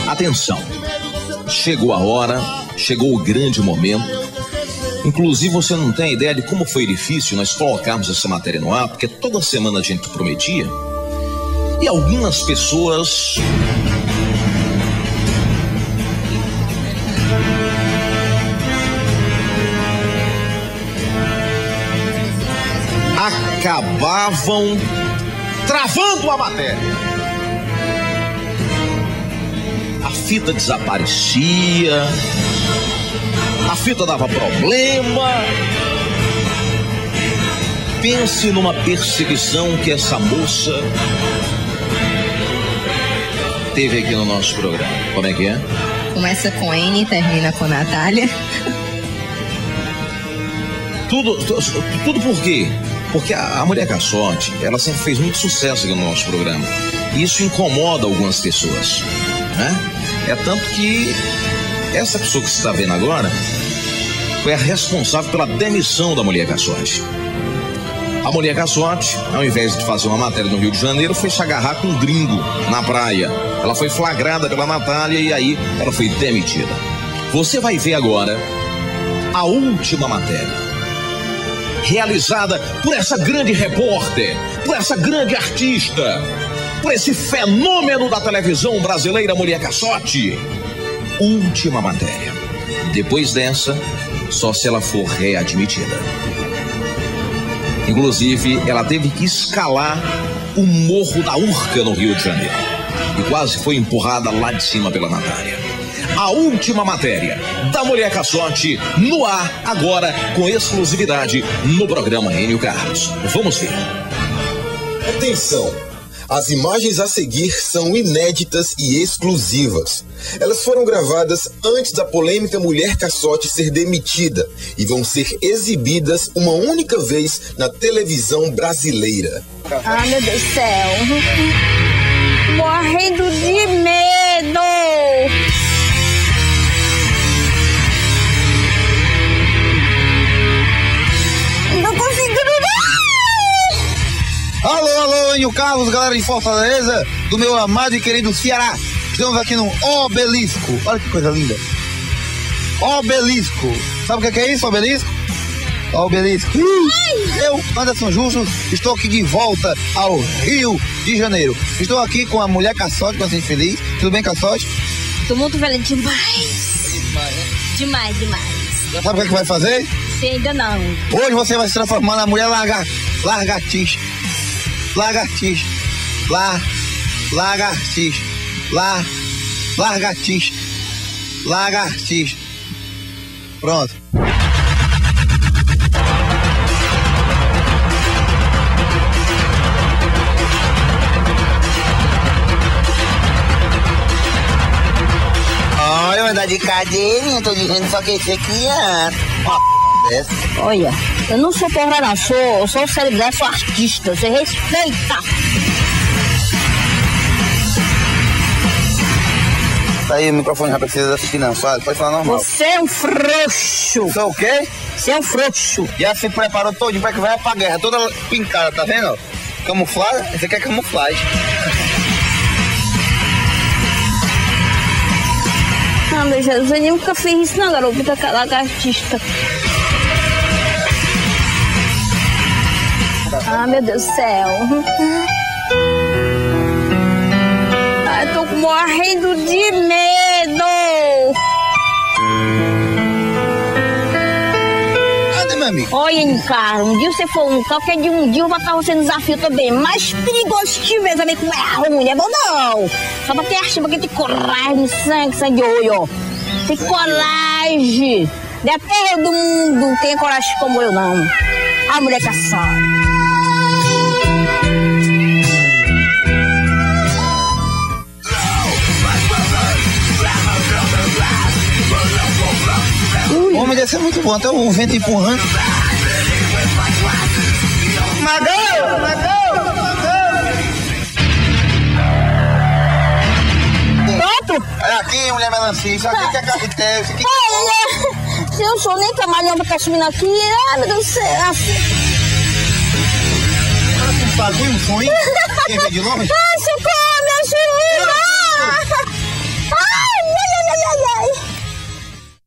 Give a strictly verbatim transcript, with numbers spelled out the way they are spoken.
Atenção, chegou a hora, chegou o grande momento. Inclusive, você não tem ideia de como foi difícil nós colocarmos essa matéria no ar, porque toda semana a gente prometia e algumas pessoas acabavam travando a matéria. A fita desaparecia, a fita dava problema. Pense numa perseguição que essa moça teve aqui no nosso programa. Como é que é? Começa com N e termina com Natália. Tudo, tudo, tudo por quê? Porque a, a Mulher Caçote, ela sempre fez muito sucesso aqui no nosso programa. E isso incomoda algumas pessoas, né? É tanto que essa pessoa que você está vendo agora foi a responsável pela demissão da Mulher Caçote. A Mulher Caçote, ao invés de fazer uma matéria no Rio de Janeiro, foi se agarrar com um gringo na praia. Ela foi flagrada pela Natália e aí ela foi demitida. Você vai ver agora a última matéria, realizada por essa grande repórter, por essa grande artista, por esse fenômeno da televisão brasileira, Mulher Caçote. Última matéria. Depois dessa, só se ela for readmitida. Inclusive, ela teve que escalar o Morro da Urca no Rio de Janeiro e quase foi empurrada lá de cima pela Natália. A última matéria da Mulher Caçote no ar agora com exclusividade no programa Enio Carlos. Vamos ver. Atenção! As imagens a seguir são inéditas e exclusivas. Elas foram gravadas antes da polêmica Mulher Caçote ser demitida e vão ser exibidas uma única vez na televisão brasileira. Ah, meu Deus do céu. Morrendo de medo. Não consigo. Alô, alô, Enio Carlos, galera de Fortaleza, do meu amado e querido Ceará. Estamos aqui no Obelisco. Olha que coisa linda. Obelisco. Sabe o que é isso, Obelisco? Obelisco. Eu, Anderson Justo, estou aqui de volta ao Rio de Janeiro. Estou aqui com a Mulher Caçote, com a gente feliz. Tudo bem, Caçote? Tô muito velha demais. Demais, né? Demais, demais. Sabe o que é que vai fazer? Sei ainda não. Hoje você vai se transformar na mulher larga, largatixa. Lagartixa. Lá. Lagartixa. Lá. Lagartixa. Lagartixa. Pronto. Olha, vai dar de cadeirinha, tô dizendo só que esse aqui é uma p dessa. Olha, eu não sou porra não, sou, eu sou celebridade, sou artista, você respeita. Tá aí, o microfone já precisa assistir não, fala, pode falar normal. Você é um frouxo. Sou o quê? Você é um frouxo. Já se preparou todinho pra que vai pra guerra, toda pincada, tá vendo? Camuflagem, esse aqui é camuflagem. Ah, meu Jesus, eu nunca fiz isso não, garoto, com aquela lagartista. Ah, meu Deus do céu. Ah, eu tô morrendo de medo. Cadê, meu amigo? Olha, cara, um dia você for um, qualquer dia, um dia eu vou botar você no desafio também. Mais perigoso que tiver também, como é ruim, não é bom não. Só pra ter artigo, porque tem coragem, sangue, sangue de olho. Tem coragem. Não é todo mundo tem coragem como eu, não. A Mulher Caçote. O homem deve ser muito bom, até o vento empurrando. Magão! Magão! Pronto? É aqui, mulher melancia, isso aqui que é carretel, isso aqui... Olha, se eu sou nem trabalhando pra subindo aqui, ai meu Deus do céu. Um bagulho, um sonho, quem vem de longe? Ah,